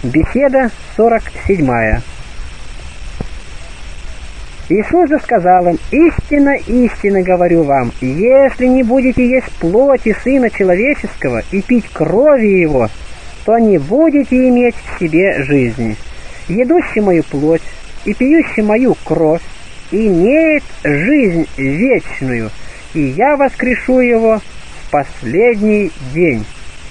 Беседа 47. Иисус же сказал им: «Истинно, истинно говорю вам, если не будете есть плоти Сына Человеческого и пить крови Его, то не будете иметь в себе жизни. Едущий мою плоть и пьющий мою кровь имеет жизнь вечную, и я воскрешу его в последний день.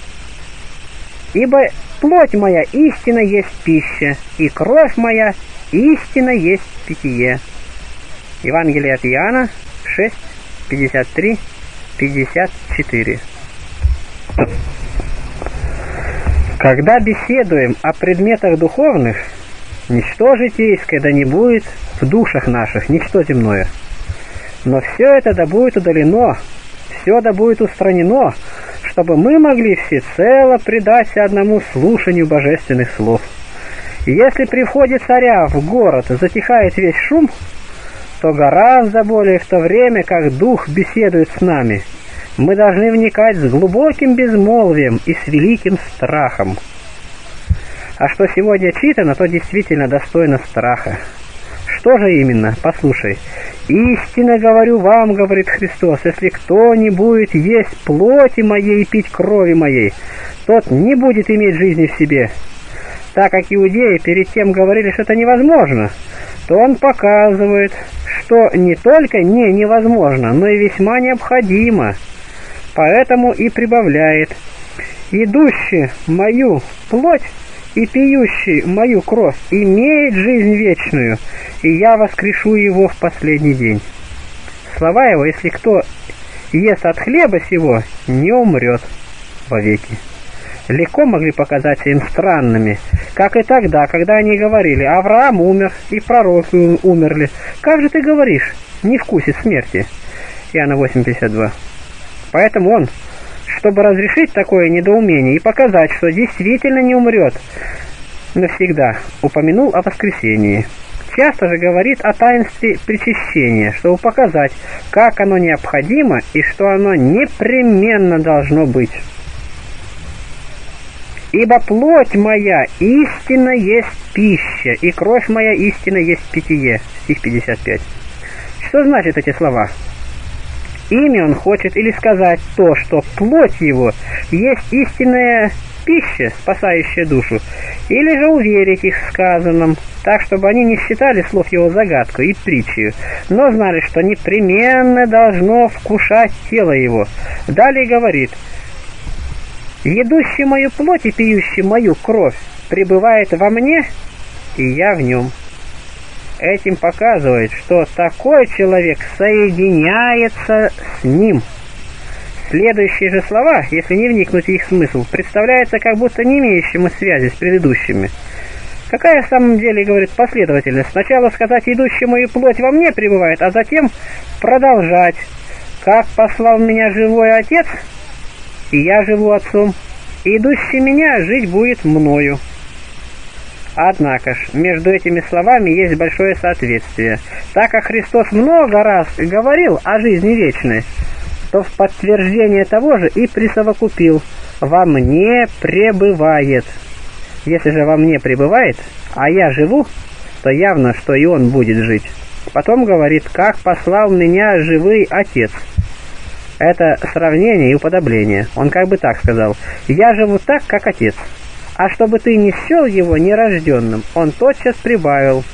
Ибо плоть моя истинно есть пища, и кровь моя истинно есть питье». Евангелие от Иоанна 6, 53, 54. Когда беседуем о предметах духовных, ничто житейское да не будет в душах наших, ничто земное. Но все это да будет удалено, все да будет устранено, чтобы мы могли всецело предаться одному слушанию божественных слов. И если при входе царя в город затихает весь шум, то гораздо более в то время, как Дух беседует с нами, мы должны вникать с глубоким безмолвием и с великим страхом. А что сегодня читано, то действительно достойно страха. Что же именно? Послушай. «Истинно говорю вам, — говорит Христос, — если кто не будет есть плоти моей и пить крови моей, тот не будет иметь жизни в себе». Так как иудеи перед тем говорили, что это невозможно, то он показывает, что не только невозможно, но и весьма необходимо. Поэтому и прибавляет: «Идущий мою плоть и пьющий мою кровь имеет жизнь вечную, и я воскрешу его в последний день». Слова его: «Если кто ест от хлеба сего, не умрет вовеки», легко могли показаться им странными, как и тогда, когда они говорили: «Авраам умер, и пророки умерли. Как же ты говоришь, не вкусит смерти?» Иоанна 8:52. Поэтому он, чтобы разрешить такое недоумение и показать, что действительно не умрет навсегда, упомянул о воскресении. Часто же говорит о таинстве причащения, чтобы показать, как оно необходимо и что оно непременно должно быть. «Ибо плоть моя истинно есть пища, и кровь моя истинно есть питье». Стих 55. Что значит эти слова? Ими он хочет или сказать то, что плоть его есть истинная пища, спасающая душу, или же уверить их в сказанном, так, чтобы они не считали слов его загадкой и притчей, но знали, что непременно должно вкушать тело его. Далее говорит: «Едущий мою плоть и пьющий мою кровь пребывает во мне, и я в нем». Этим показывает, что такой человек соединяется с ним. Следующие же слова, если не вникнуть в их смысл, представляются как будто не имеющими связи с предыдущими. Какая в самом деле, говорит, последовательность? Сначала сказать: «Идущий мою плоть во мне пребывает», а затем продолжать: «Как послал меня живой Отец, и я живу Отцом, и идущий меня жить будет мною». Однако ж, между этими словами есть большое соответствие. Так как Христос много раз говорил о жизни вечной, то в подтверждение того же и присовокупил: «Во мне пребывает». Если же во мне пребывает, а я живу, то явно, что и он будет жить. Потом говорит: «Как послал меня живый Отец». Это сравнение и уподобление. Он как бы так сказал: «Я живу так, как Отец». А чтобы ты не счел его нерожденным, он тотчас прибавил: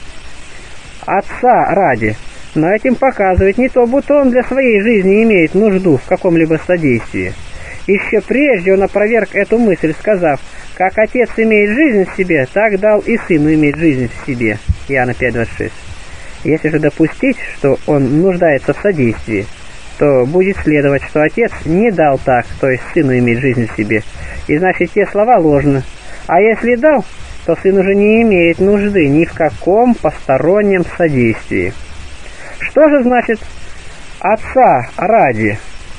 «Отца ради». Но этим показывает не то, будто он для своей жизни имеет нужду в каком-либо содействии. Еще прежде он опроверг эту мысль, сказав: «Как Отец имеет жизнь в себе, так дал и Сыну иметь жизнь в себе». Иоанна 5:26. Если же допустить, что он нуждается в содействии, то будет следовать, что Отец не дал так, то есть Сыну иметь жизнь в себе, и значит те слова ложны. А если дал, то Сын уже не имеет нужды ни в каком постороннем содействии. Что же значит «Отца ради»?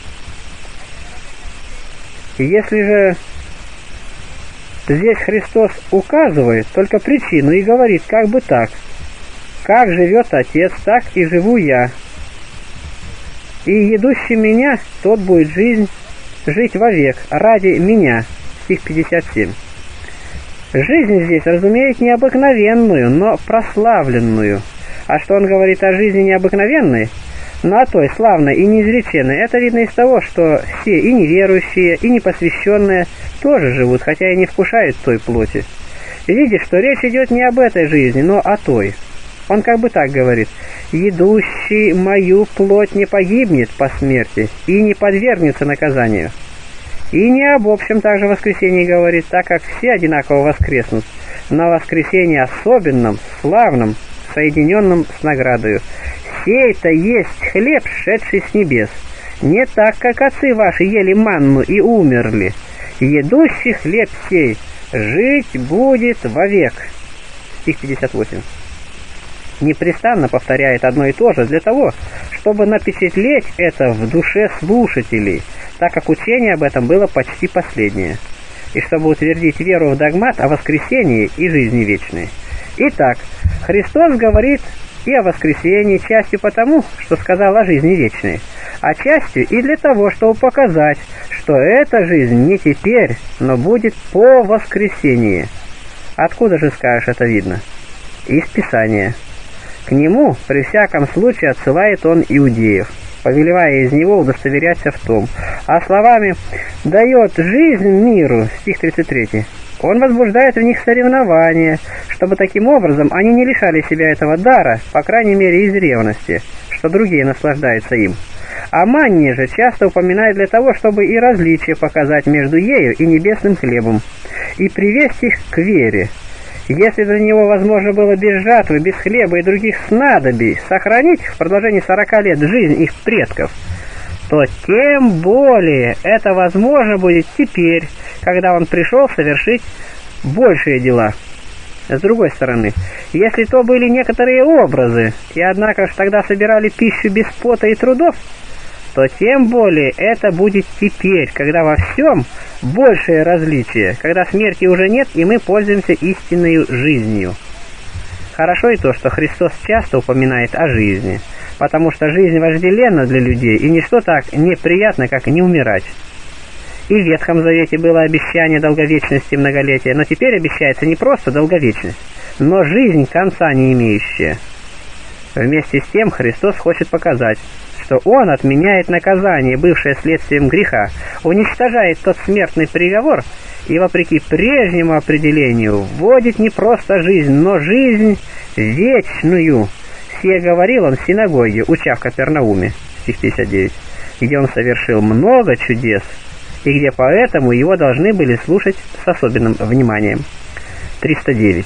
Если же здесь Христос указывает только причину и говорит как бы так: «Как живет Отец, так и живу я. И едущий меня, тот будет жить вовек ради меня». Стих 57. Жизнь здесь разумеет необыкновенную, но прославленную. А что он говорит о жизни необыкновенной, но о той славной и неизреченной, это видно из того, что все и неверующие, и непосвященные тоже живут, хотя и не вкушают той плоти. И видишь, что речь идет не об этой жизни, но о той. Он как бы так говорит: «Едущий мою плоть не погибнет по смерти и не подвергнется наказанию». И не об общем также воскресении говорит, так как все одинаково воскреснут, но воскресении особенном, славном, соединенном с наградою. «Сей-то есть хлеб, шедший с небес, не так, как отцы ваши ели манну и умерли. Едущий хлеб сей жить будет вовек». Стих 58. Непрестанно повторяет одно и то же для того, чтобы напечатлеть это в душе слушателей, так как учение об этом было почти последнее, и чтобы утвердить веру в догмат о воскресении и жизни вечной. Итак, Христос говорит и о воскресении частью потому, что сказал о жизни вечной, а частью и для того, чтобы показать, что эта жизнь не теперь, но будет по воскресении. Откуда же, скажешь, это видно? Из Писания. К нему при всяком случае отсылает он иудеев, повелевая из него удостоверяться в том, а словами «дает жизнь миру» стих 33, он возбуждает в них соревнования, чтобы таким образом они не лишали себя этого дара, по крайней мере из ревности, что другие наслаждаются им. О манне же часто упоминает для того, чтобы и различие показать между ею и небесным хлебом, и привести их к вере. Если для него возможно было без жатвы, без хлеба и других снадобий сохранить в продолжении 40 лет жизнь их предков, то тем более это возможно будет теперь, когда он пришел совершить большие дела. С другой стороны, если то были некоторые образы, и однако ж тогда собирали пищу без пота и трудов, то тем более это будет теперь, когда во всем большее различие, когда смерти уже нет, и мы пользуемся истинной жизнью. Хорошо и то, что Христос часто упоминает о жизни, потому что жизнь вожделенна для людей, и ничто так неприятно, как не умирать. И в Ветхом Завете было обещание долговечности и многолетия, но теперь обещается не просто долговечность, но жизнь конца не имеющая. Вместе с тем Христос хочет показать, что Он отменяет наказание, бывшее следствием греха, уничтожает тот смертный приговор и, вопреки прежнему определению, вводит не просто жизнь, но жизнь вечную. Сие говорил Он в синагоге, уча в Капернауме, стих 59, где Он совершил много чудес, и где поэтому Его должны были слушать с особенным вниманием. 309.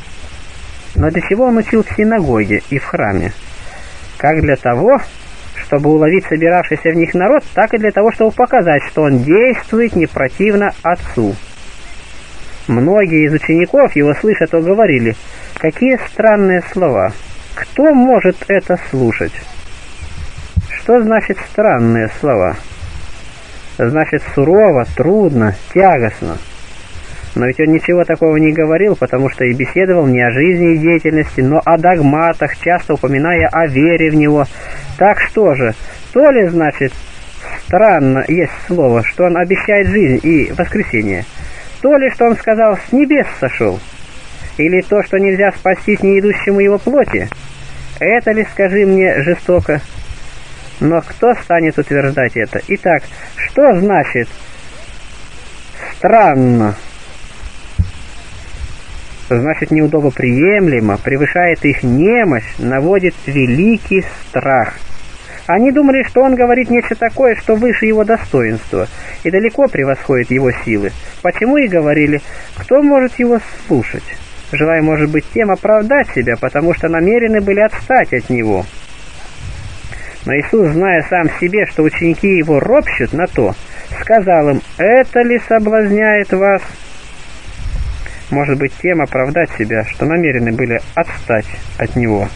Но для чего Он учил в синагоге и в храме? Как для того, чтобы уловить собиравшийся в них народ, так и для того, чтобы показать, что Он действует не противно Отцу. Многие из учеников Его, слыша то, говорили: «Какие странные слова! Кто может это слушать?» Что значит странные слова? Значит сурово, трудно, тягостно. Но ведь он ничего такого не говорил, потому что и беседовал не о жизни и деятельности, но о догматах, часто упоминая о вере в него. Так что же, то ли, значит, странно есть слово, что он обещает жизнь и воскресение, то ли, что он сказал «с небес сошел», или то, что нельзя спастись не идущему его плоти. Это ли, скажи мне, жестоко? Но кто станет утверждать это? Итак, что значит «странно»? Значит, неудобоприемлемо, превышает их немощь, наводит великий страх. Они думали, что он говорит нечто такое, что выше его достоинства, и далеко превосходит его силы. Почему и говорили, кто может его слушать, желая, может быть, тем оправдать себя, потому что намерены были отстать от него. Но Иисус, зная сам себе, что ученики его ропщут на то, сказал им: «Это ли соблазняет вас?» Может быть, тем оправдать себя, что намерены были отстать от него.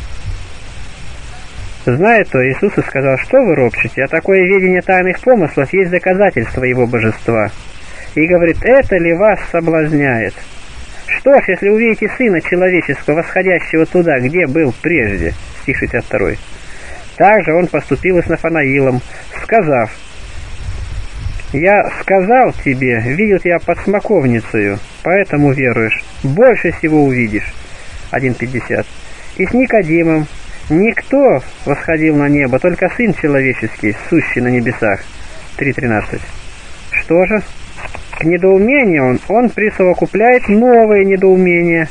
Зная то, Иисус и сказал: «Что вы ропщете? А такое ведение тайных помыслов есть доказательство его божества». И говорит: «Это ли вас соблазняет? Что ж, если увидите Сына Человеческого, восходящего туда, где был прежде?» Стих 62. Также он поступил и с Нафанаилом, сказав: «Я сказал тебе, видел тебя под смоковницею, поэтому веруешь. Больше всего увидишь. 1:50. И с Никодимом. Никто восходил на небо, только Сын Человеческий, сущий на небесах. 3:13. Что же? К недоумению он присовокупляет новые недоумения.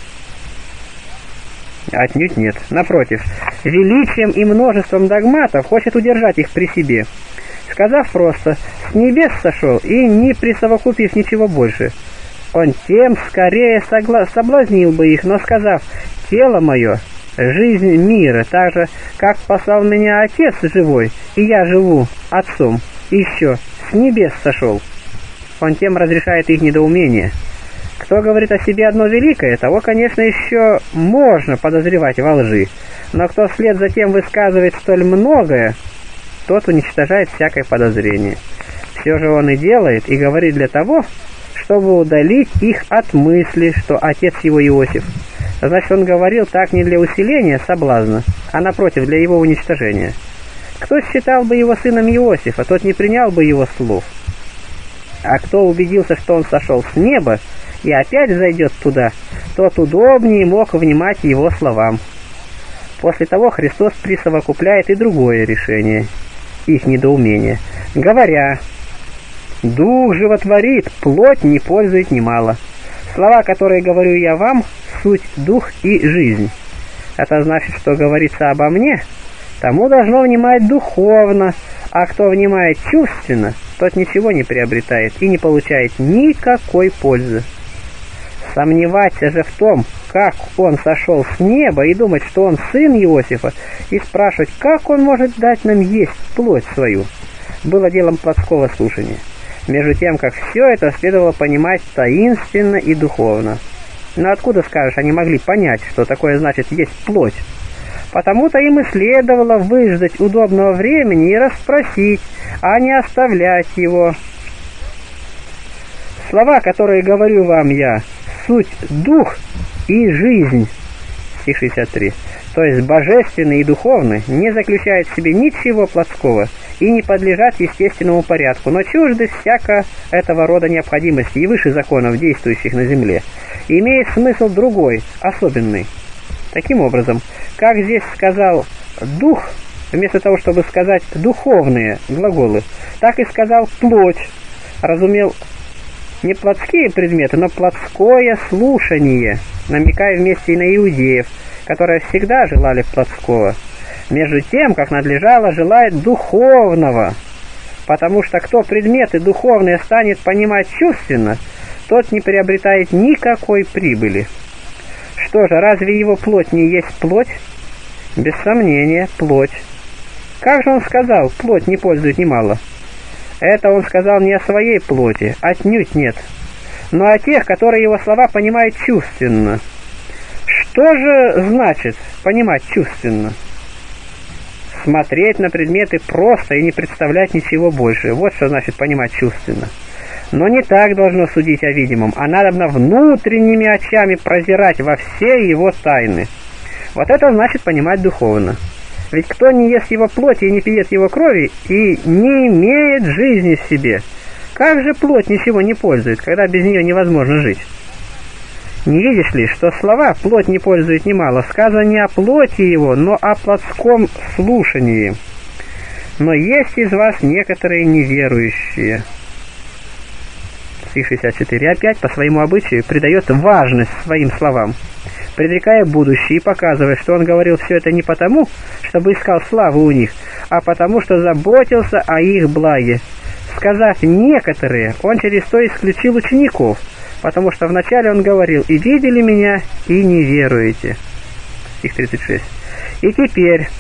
Отнюдь нет. Напротив, величием и множеством догматов хочет удержать их при себе, сказав просто «с небес сошел» и не присовокупив ничего больше. Он тем скорее соблазнил бы их, но сказав «тело мое, жизнь мира, так же, как послал меня Отец живой, и я живу Отцом, и еще с небес сошел». Он тем разрешает их недоумение. Кто говорит о себе одно великое, того, конечно, еще можно подозревать во лжи, но кто вслед за тем высказывает столь многое, тот уничтожает всякое подозрение. Все же он и делает, и говорит для того, чтобы удалить их от мысли, что отец его Иосиф. Значит, он говорил так не для усиления соблазна, а напротив, для его уничтожения. Кто считал бы его сыном Иосифа, тот не принял бы его слов. А кто убедился, что он сошел с неба и опять зайдет туда, тот удобнее мог внимать его словам. После того Христос присовокупляет и другое решение их недоумения, говоря: «Дух животворит, плоть не пользует немало. Слова, которые говорю я вам, суть дух и жизнь». Это значит, что говорится обо мне, тому должно внимать духовно, а кто внимает чувственно, тот ничего не приобретает и не получает никакой пользы. Сомневаться же в том, как он сошел с неба, и думать, что он сын Иосифа, и спрашивать, как он может дать нам есть плоть свою, было делом плотского слушания. Между тем, как все это следовало понимать таинственно и духовно. Но откуда, скажешь, они могли понять, что такое значит есть плоть? Потому-то им и следовало выждать удобного времени и расспросить, а не оставлять его. Слова, которые говорю вам я, суть дух и жизнь. Стих 63. То есть божественный и духовный не заключают в себе ничего плотского и не подлежат естественному порядку, но чужды всяко этого рода необходимости и выше законов, действующих на земле, и имеет смысл другой, особенный. Таким образом, как здесь сказал «дух», вместо того, чтобы сказать «духовные» глаголы, так и сказал «плоть», разумел не плотские предметы, но плотское слушание, намекая вместе и на иудеев, которые всегда желали плотского, между тем, как надлежало, желает духовного, потому что кто предметы духовные станет понимать чувственно, тот не приобретает никакой прибыли. Что же, разве его плоть не есть плоть? Без сомнения, плоть. Как же он сказал, плоть не пользует немало? Это он сказал не о своей плоти, отнюдь нет, но о тех, которые его слова понимают чувственно. Что же значит понимать чувственно? Смотреть на предметы просто и не представлять ничего больше. Вот что значит понимать чувственно. Но не так должно судить о видимом, а надобно внутренними очами прозирать во все его тайны. Вот это значит понимать духовно. Ведь кто не ест его плоти и не пьет его крови, и не имеет жизни в себе, как же плоть ничего не пользует, когда без нее невозможно жить? Не видишь ли, что слова «плоть не пользует немало» сказано не о плоти его, но о плотском слушании. Но есть из вас некоторые неверующие. Стих 64. Опять по своему обычаю придает важность своим словам, предрекая будущее и показывая, что он говорил все это не потому, чтобы искал славу у них, а потому, что заботился о их благе. Сказав «некоторые», он через то исключил учеников, потому что вначале он говорил «и видели меня, и не веруете». Стих 36. И теперь,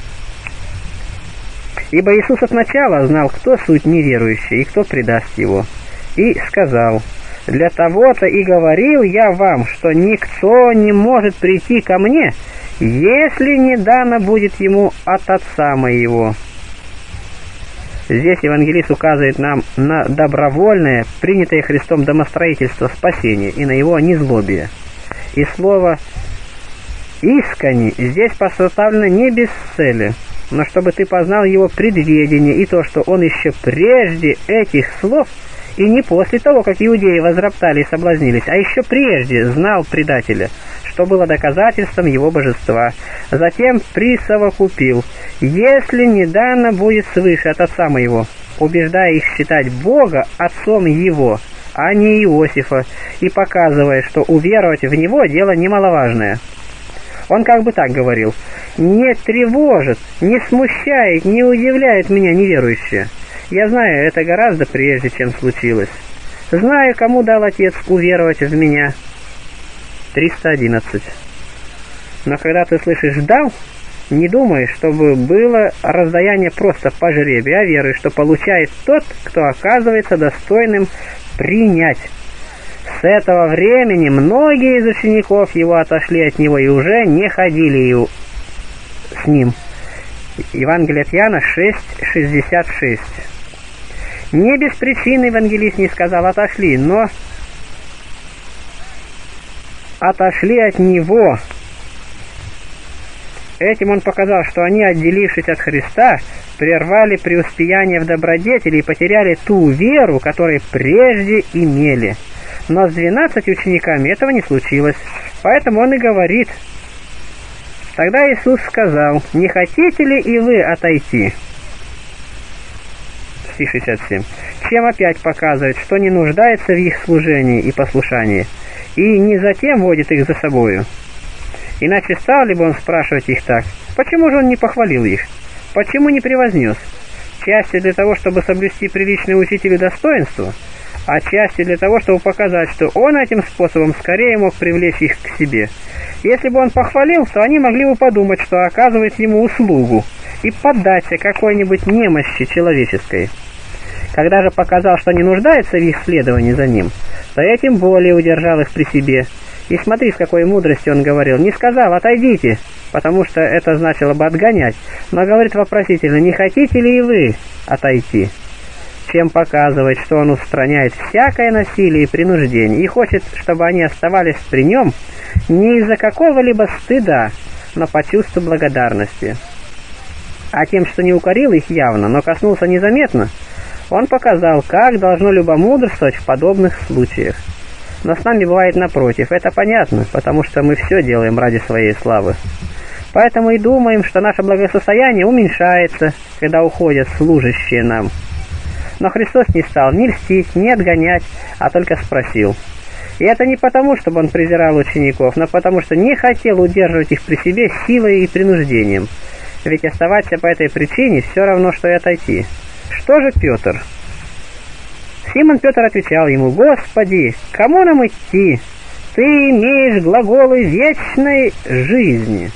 ибо Иисус от начала знал, кто суть неверующий и кто предаст его, и сказал: «Для того-то и говорил я вам, что никто не может прийти ко мне, если не дано будет ему от Отца моего». Здесь евангелист указывает нам на добровольное, принятое Христом домостроительство спасения и на его незлобие. И слово «искони» здесь поставлено не без цели, но чтобы ты познал его предведение и то, что он еще прежде этих слов и не после того, как иудеи возроптали и соблазнились, а еще прежде знал предателя, что было доказательством его божества. Затем присовокупил: «Если не дано будет свыше от отца моего», убеждая их считать Бога отцом его, а не Иосифа, и показывая, что уверовать в него дело немаловажное. Он как бы так говорил: «Не тревожит, не смущает, не удивляет меня неверующие. Я знаю это гораздо прежде, чем случилось. Знаю, кому дал Отец уверовать в меня». 311. Но когда ты слышишь «дал», не думай, чтобы было раздаяние просто по жребию, а веруй, что получает тот, кто оказывается достойным принять. С этого времени многие из учеников его отошли от него и уже не ходили с ним. Евангелие от Иоанна 6:66. Не без причины евангелист не сказал «отошли», но отошли от него. Этим он показал, что они, отделившись от Христа, прервали преуспеяние в добродетели и потеряли ту веру, которую прежде имели. Но с 12 учениками этого не случилось, поэтому он и говорит: «Тогда Иисус сказал: не хотите ли и вы отойти?» Стих 67. Чем опять показывает, что не нуждается в их служении и послушании, и не затем водит их за собою. Иначе стал ли бы он спрашивать их так: почему же он не похвалил их? Почему не превознес? Частью для того, чтобы соблюсти приличное учителю достоинство, а частью для того, чтобы показать, что он этим способом скорее мог привлечь их к себе. Если бы он похвалил, то они могли бы подумать, что оказывает ему услугу, и поддаться какой-нибудь немощи человеческой. Когда же показал, что не нуждается в их следовании за ним, то этим более удержал их при себе. И смотри, с какой мудростью он говорил. Не сказал «отойдите», потому что это значило бы отгонять, но говорит вопросительно: «Не хотите ли и вы отойти?» Чем показывает, что он устраняет всякое насилие и принуждение, и хочет, чтобы они оставались при нем не из-за какого-либо стыда, но по чувству благодарности. А тем, что не укорил их явно, но коснулся незаметно, он показал, как должно любомудрствовать в подобных случаях. Но с нами бывает напротив. Это понятно, потому что мы все делаем ради своей славы. Поэтому и думаем, что наше благосостояние уменьшается, когда уходят служащие нам. Но Христос не стал ни льстить, ни отгонять, а только спросил. И это не потому, чтобы он презирал учеников, но потому, что не хотел удерживать их при себе силой и принуждением. Ведь оставаться по этой причине все равно, что и отойти. Что же Петр? Симон Петр отвечал ему: «Господи, кому нам идти? Ты имеешь глаголы вечной жизни.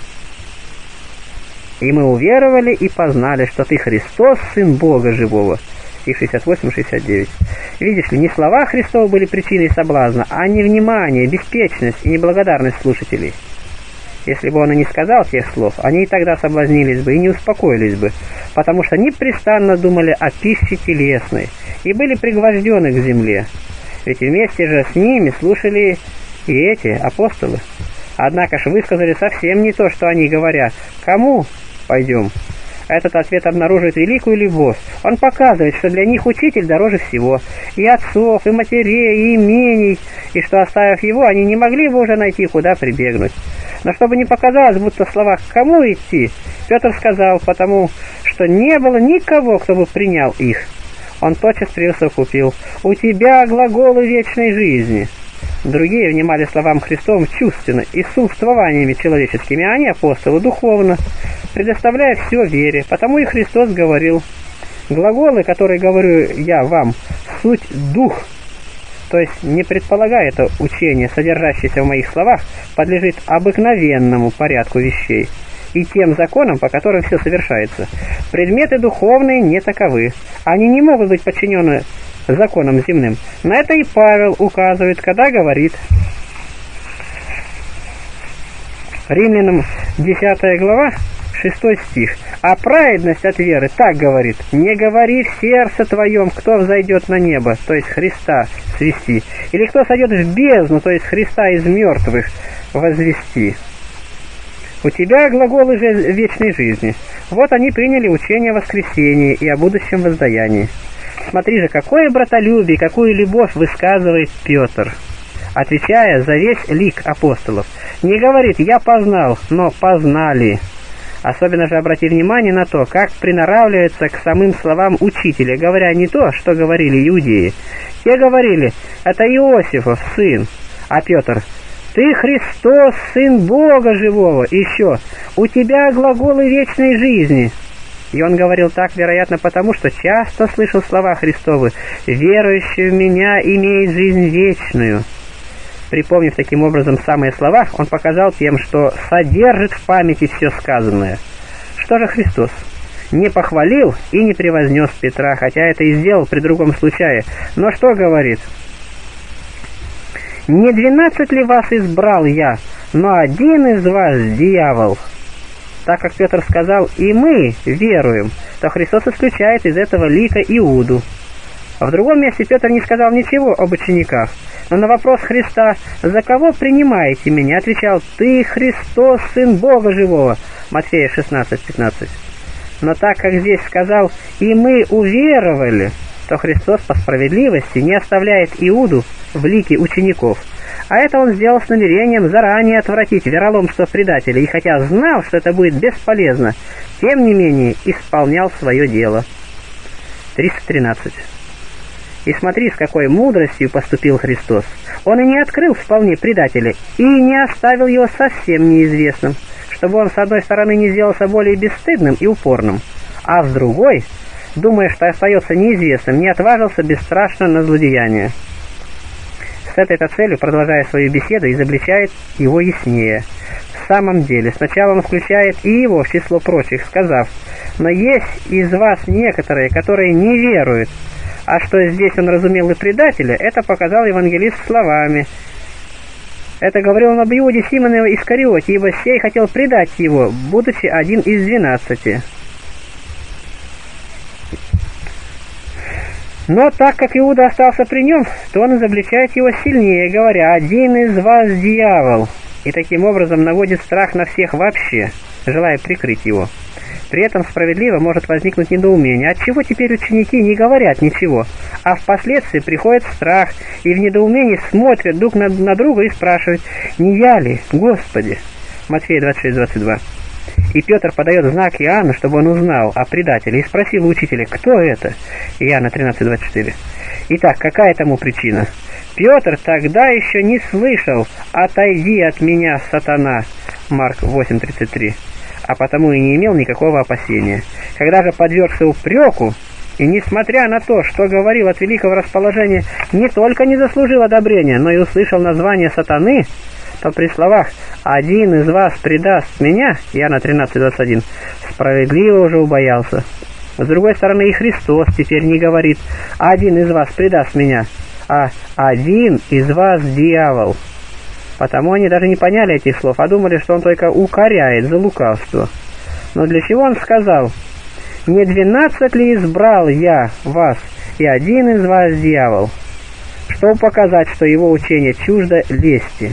И мы уверовали и познали, что ты Христос, Сын Бога Живого». Стих 68-69. Видишь ли, не слова Христова были причиной соблазна, а невнимание, беспечность и неблагодарность слушателей. Если бы он и не сказал тех слов, они и тогда соблазнились бы и не успокоились бы, потому что непрестанно думали о пище телесной и были пригвождены к земле. Ведь вместе же с ними слушали и эти апостолы. Однако же высказали совсем не то, что они говорят. Кому пойдем? Этот ответ обнаруживает великую любовь. Он показывает, что для них учитель дороже всего, и отцов, и матерей, и имений, и что, оставив его, они не могли бы уже найти, куда прибегнуть. Но чтобы не показалось, будто в словах «кому идти», Петр сказал, потому что не было никого, кто бы принял их. Он тотчас присовокупил: «У тебя глаголы вечной жизни». Другие внимали словам Христовым чувственно и с чувствованиями человеческими, а они, апостолы, духовно, предоставляя все вере. Потому и Христос говорил: «Глаголы, которые говорю я вам, суть дух». То есть, не предполагая это учение, содержащееся в моих словах, подлежит обыкновенному порядку вещей и тем законам, по которым все совершается. Предметы духовные не таковы. Они не могут быть подчинены законам земным. На это и Павел указывает, когда говорит: Римлянам 10 глава, 6 стих. «А праведность от веры так говорит: не говори в сердце твоем, кто взойдет на небо, то есть Христа свести, или кто сойдет в бездну, то есть Христа из мертвых возвести. У тебя глаголы же вечной жизни». Вот они приняли учение о воскресении и о будущем воздаянии. Смотри же, какое братолюбие, какую любовь высказывает Петр, отвечая за весь лик апостолов. Не говорит «я познал», но «познали». Особенно же обрати внимание на то, как приноравливается к самым словам учителя, говоря не то, что говорили иудеи. Те говорили «это Иосифов сын», а Петр «ты Христос, сын Бога живого», еще «у тебя глаголы вечной жизни». И он говорил так, вероятно, потому что часто слышал слова Христовы «верующий в меня имеет жизнь вечную». Припомнив таким образом самые слова, он показал тем, что содержит в памяти все сказанное. Что же Христос? Не похвалил и не превознес Петра, хотя это и сделал при другом случае. Но что говорит? «Не 12 ли вас избрал я, но один из вас дьявол?» Так как Петр сказал «и мы веруем», то Христос исключает из этого лика Иуду. В другом месте Петр не сказал ничего об учениках, но на вопрос Христа «За кого принимаете меня?» отвечал «Ты Христос, Сын Бога Живого» Матфея 16:15. Но так как здесь сказал «И мы уверовали», то Христос по справедливости не оставляет Иуду в лике учеников. А это он сделал с намерением заранее отвратить вероломство предателя, и хотя знал, что это будет бесполезно, тем не менее исполнял свое дело. 313. И смотри, с какой мудростью поступил Христос. Он и не открыл вполне предателя, и не оставил его совсем неизвестным, чтобы он с одной стороны не сделался более бесстыдным и упорным, а с другой, думая, что остается неизвестным, не отважился бесстрашно на злодеяние. С этой-то целью, продолжая свою беседу, изобличает его яснее. В самом деле, сначала он включает и его в число прочих, сказав: «Но есть из вас некоторые, которые не веруют». А что здесь он разумел и предателя, это показал евангелист словами. Это говорил он об Иуде Симоне Искариоте, ибо сей хотел предать его, будучи один из 12. Но так как Иуда остался при нем, то он изобличает его сильнее, говоря: «Один из вас дьявол», и таким образом наводит страх на всех вообще, желая прикрыть его. При этом справедливо может возникнуть недоумение, отчего теперь ученики не говорят ничего, а впоследствии приходит страх, и в недоумении смотрят друг на друга и спрашивают: «Не я ли, Господи?» Матфея 26:22. И Петр подает знак Иоанну, чтобы он узнал о предателе, и спросил у учителя: «Кто это?» Иоанна 13:24. Итак, какая тому причина? Петр тогда еще не слышал «Отойди от меня, сатана» Марк 8:33, а потому и не имел никакого опасения. Когда же подвергся упреку, и несмотря на то, что говорил от великого расположения, не только не заслужил одобрения, но и услышал название сатаны, то при словах «один из вас предаст меня» Иоанна 13:21 справедливо уже убоялся. С другой стороны, и Христос теперь не говорит «один из вас предаст меня», а «один из вас дьявол». Потому они даже не поняли этих слов, а думали, что он только укоряет за лукавство. Но для чего он сказал: «Не 12 ли избрал я вас, и один из вас дьявол?» Чтобы показать, что его учение чуждо лести.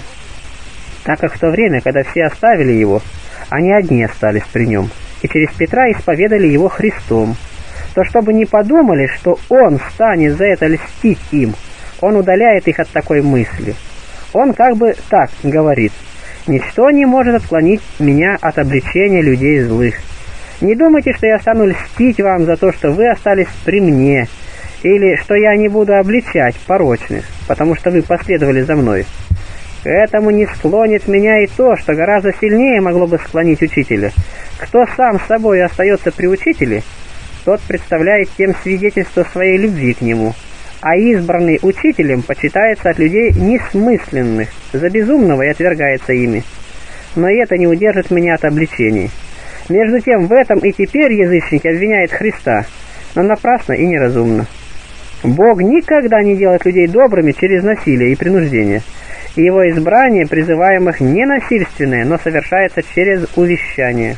Так как в то время, когда все оставили его, они одни остались при нем, и через Петра исповедали его Христом, то чтобы не подумали, что он станет за это льстить им, он удаляет их от такой мысли. Он как бы так говорит: «Ничто не может отклонить меня от обличения людей злых. Не думайте, что я стану льстить вам за то, что вы остались при мне, или что я не буду обличать порочных, потому что вы последовали за мной. К этому не склонит меня и то, что гораздо сильнее могло бы склонить учителя. Кто сам с собой остается при учителе, тот представляет тем свидетельство своей любви к нему, а избранный учителем почитается от людей несмысленных, за безумного и отвергается ими. Но и это не удержит меня от обличений. Между тем, в этом и теперь язычники обвиняют Христа, но напрасно и неразумно. Бог никогда не делает людей добрыми через насилие и принуждение, и его избрание призываемых не насильственное, но совершается через увещание.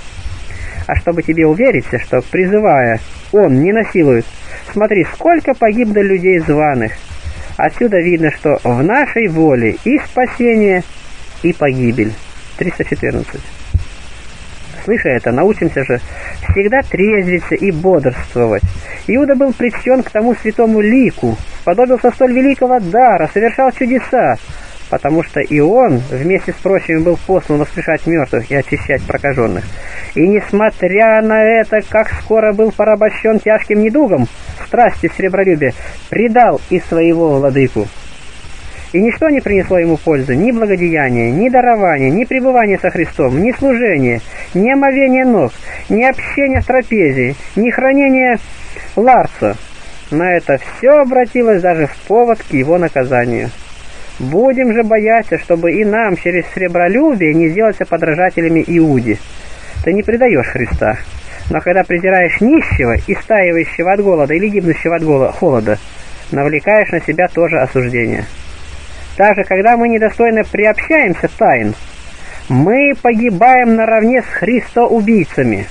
А чтобы тебе увериться, что, призывая, он не насилует, смотри, сколько погибло людей званых. Отсюда видно, что в нашей воле и спасение, и погибель. 314. Слыша это, научимся же всегда трезвиться и бодрствовать. Иуда был причтен к тому святому лику, сподобился столь великого дара, совершал чудеса, потому что и он вместе с прочими был послан воскрешать мертвых и очищать прокаженных. И несмотря на это, как скоро был порабощен тяжким недугом, страсти сребролюбия, предал и своего владыку. И ничто не принесло ему пользы, ни благодеяния, ни дарования, ни пребывания со Христом, ни служения, ни омовения ног, ни общения в трапезе, ни хранения ларца. На это все обратилось даже в повод к его наказанию. Будем же бояться, чтобы и нам через сребролюбие не сделаться подражателями Иуде. Ты не предаешь Христа, но когда презираешь нищего, истаивающего от голода или гибнущего от холода, навлекаешь на себя тоже осуждение. Также, когда мы недостойно приобщаемся тайн, мы погибаем наравне с христоубийцами.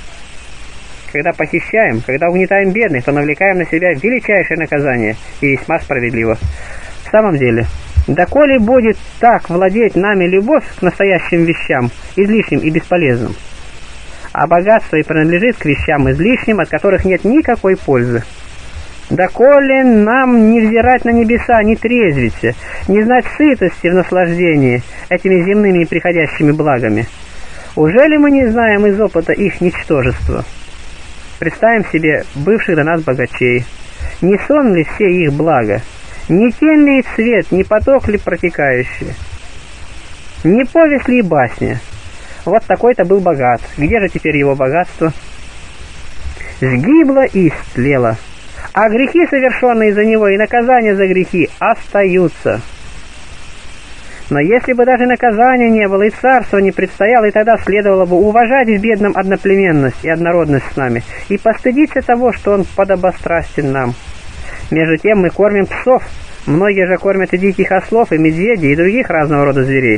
Когда похищаем, когда угнетаем бедных, то навлекаем на себя величайшее наказание, и весьма справедливо. В самом деле, доколе будет так владеть нами любовь к настоящим вещам, излишним и бесполезным, а богатство и принадлежит к вещам излишним, от которых нет никакой пользы. Доколе нам не взирать на небеса, не трезвиться, не знать сытости в наслаждении этими земными и приходящими благами, ужели мы не знаем из опыта их ничтожества? Представим себе бывших до нас богачей. Не сон ли все их блага? Не тень ли и цвет, не поток ли протекающий? Не повесть ли и басня? Вот такой-то был богат. Где же теперь его богатство? Сгибло и истлело. А грехи, совершенные из-за него, и наказания за грехи остаются. Но если бы даже наказания не было, и царство не предстояло, и тогда следовало бы уважать в бедном одноплеменность и однородность с нами, и постыдиться того, что он подобострастен нам. Между тем мы кормим псов, многие же кормят и диких ослов, и медведей, и других разного рода зверей.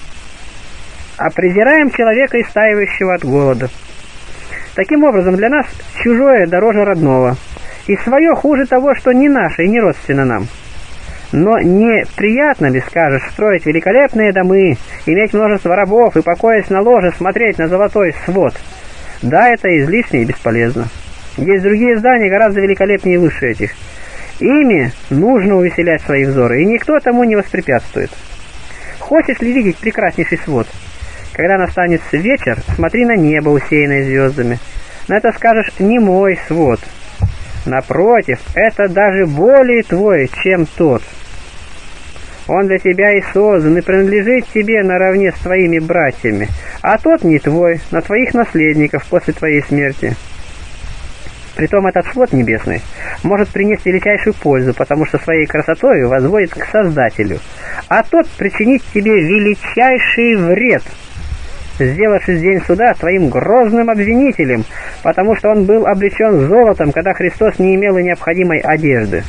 А презираем человека, истаивающего от голода. Таким образом, для нас чужое дороже родного, и свое хуже того, что не наше и не родственно нам. Но не приятно ли, скажешь, строить великолепные домы, иметь множество рабов и, покоясь на ложе, смотреть на золотой свод? Да, это излишне и бесполезно. Есть другие здания гораздо великолепнее и выше этих. Ими нужно увеселять свои взоры, и никто тому не воспрепятствует. Хочешь ли видеть прекраснейший свод? Когда настанет вечер, смотри на небо, усеянное звездами. На это скажешь: не мой свод. Напротив, это даже более твой, чем тот. Он для тебя и создан, и принадлежит тебе наравне с твоими братьями, а тот не твой, но твоих наследников после твоей смерти. Притом этот свод небесный может принести величайшую пользу, потому что своей красотой возводит к Создателю, а тот причинит тебе величайший вред, сделавшись в день суда твоим грозным обвинителем, потому что он был облечен золотом, когда Христос не имел и необходимой одежды.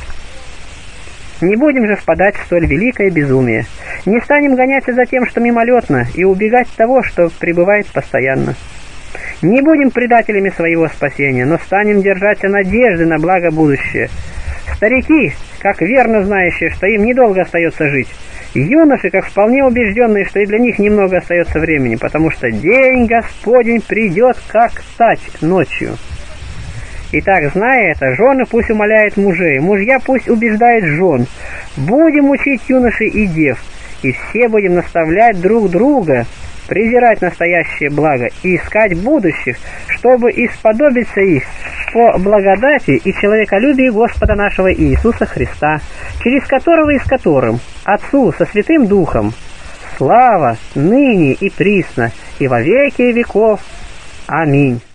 Не будем же впадать в столь великое безумие, не станем гоняться за тем, что мимолетно, и убегать от того, что пребывает постоянно. Не будем предателями своего спасения, но станем держаться надежды на благо будущее. Старики, как верно знающие, что им недолго остается жить, юноши, как вполне убежденные, что и для них немного остается времени, потому что день Господень придет, как тать ночью. Итак, зная это, жены пусть умоляют мужей, мужья пусть убеждают жен. Будем учить юношей и дев, и все будем наставлять друг друга, презирать настоящее благо и искать будущих, чтобы исподобиться их по благодати и человеколюбию Господа нашего Иисуса Христа, через которого и с которым Отцу со Святым Духом слава ныне и присно и во веки веков. Аминь.